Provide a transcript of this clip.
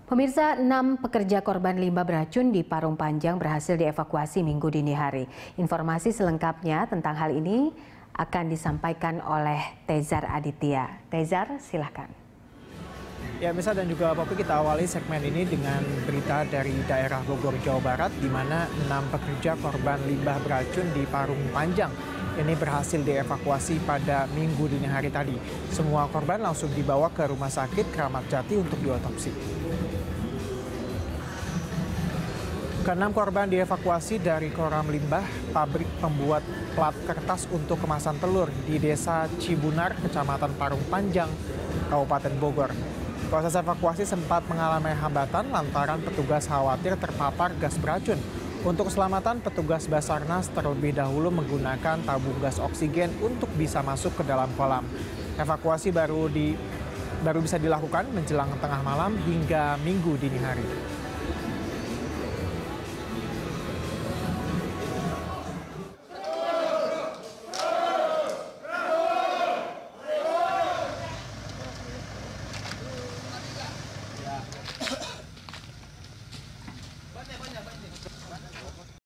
Pemirsa, 6 pekerja korban limbah beracun di Parung Panjang berhasil dievakuasi Minggu dini hari. Informasi selengkapnya tentang hal ini akan disampaikan oleh Tezar Aditya. Tezar, silahkan. Ya, Misa dan juga Popi, kita awali segmen ini dengan berita dari daerah Bogor, Jawa Barat, di mana 6 pekerja korban limbah beracun di Parung Panjang ini berhasil dievakuasi pada Minggu dini hari tadi. Semua korban langsung dibawa ke Rumah Sakit Kramat Jati untuk diotopsi. Keenam korban dievakuasi dari kolam limbah pabrik pembuat plat kertas untuk kemasan telur di Desa Cibunar, Kecamatan Parung Panjang, Kabupaten Bogor. Proses evakuasi sempat mengalami hambatan lantaran petugas khawatir terpapar gas beracun. Untuk keselamatan, petugas Basarnas terlebih dahulu menggunakan tabung gas oksigen untuk bisa masuk ke dalam kolam. Evakuasi baru bisa dilakukan menjelang tengah malam hingga Minggu dini hari.